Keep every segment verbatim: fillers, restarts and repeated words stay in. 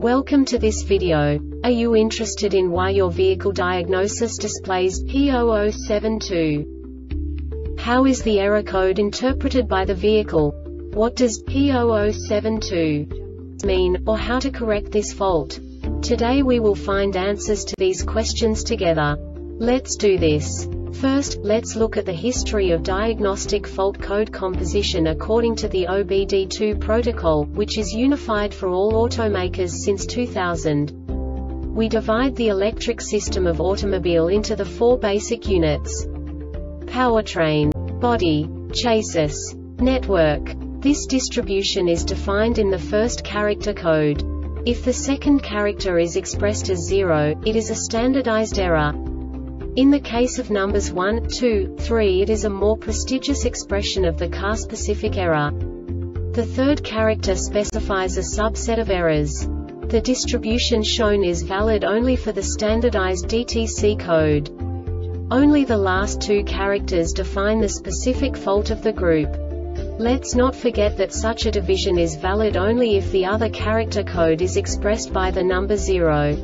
Welcome to this video. Are you interested in why your vehicle diagnosis displays P zero zero seven two? How is the error code interpreted by the vehicle? What does P zero zero seven two mean, or how to correct this fault? Today we will find answers to these questions together. Let's do this. First, let's look at the history of diagnostic fault code composition according to the O B D two protocol, which is unified for all automakers since two thousand. We divide the electric system of automobile into the four basic units: powertrain, body, chassis, network. This distribution is defined in the first character code. If the second character is expressed as zero, it is a standardized error. In the case of numbers one, two, three, it is a more prestigious expression of the car-specific error. The third character specifies a subset of errors. The distribution shown is valid only for the standardized D T C code. Only the last two characters define the specific fault of the group. Let's not forget that such a division is valid only if the other character code is expressed by the number zero.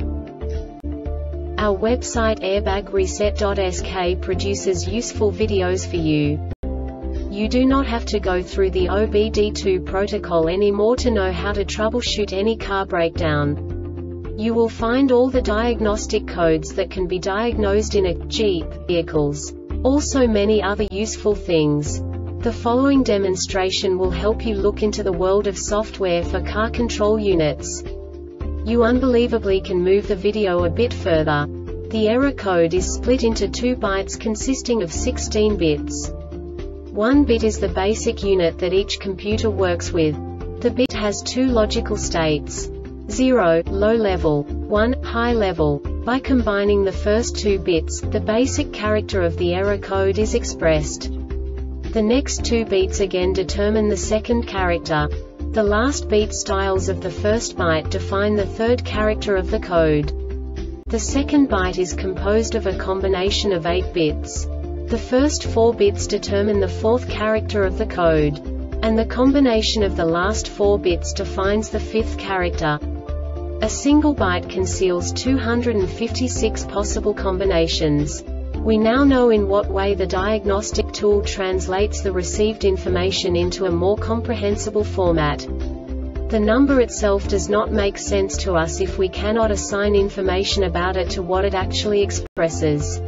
Our website airbag reset dot S K produces useful videos for you. You do not have to go through the O B D two protocol anymore to know how to troubleshoot any car breakdown. You will find all the diagnostic codes that can be diagnosed in a Jeep vehicles. Also many other useful things. The following demonstration will help you look into the world of software for car control units. You unbelievably can move the video a bit further. The error code is split into two bytes consisting of sixteen bits. One bit is the basic unit that each computer works with. The bit has two logical states: zero, low level, one, high level. By combining the first two bits, the basic character of the error code is expressed. The next two beats again determine the second character. The last beat styles of the first byte define the third character of the code. The second byte is composed of a combination of eight bits. The first four bits determine the fourth character of the code. And the combination of the last four bits defines the fifth character. A single byte conceals two hundred fifty-six possible combinations. We now know in what way the diagnostic tool translates the received information into a more comprehensible format. The number itself does not make sense to us if we cannot assign information about it to what it actually expresses.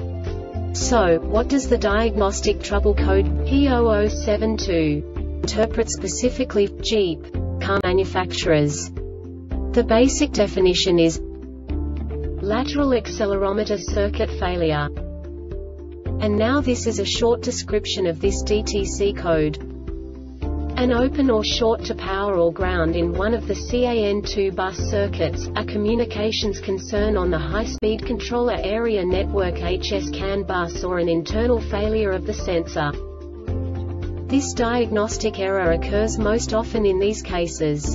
So, what does the diagnostic trouble code P zero zero seven two interpret specifically for Jeep car manufacturers? The basic definition is lateral accelerometer circuit failure. And now this is a short description of this D T C code. An open or short to power or ground in one of the C A N two bus circuits, a communications concern on the high-speed controller area network H S CAN bus, or an internal failure of the sensor. This diagnostic error occurs most often in these cases: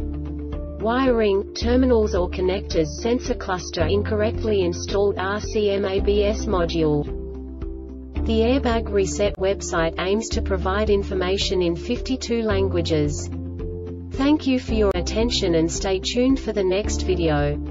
wiring, terminals or connectors, sensor cluster incorrectly installed, R C M A B S module. The Airbag Reset website aims to provide information in fifty-two languages. Thank you for your attention and stay tuned for the next video.